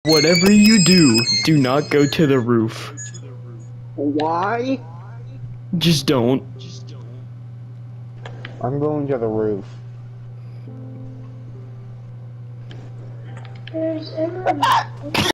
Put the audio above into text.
Whatever you do not go to the roof. Why? Just don't. I'm going to the roof. There's everyone.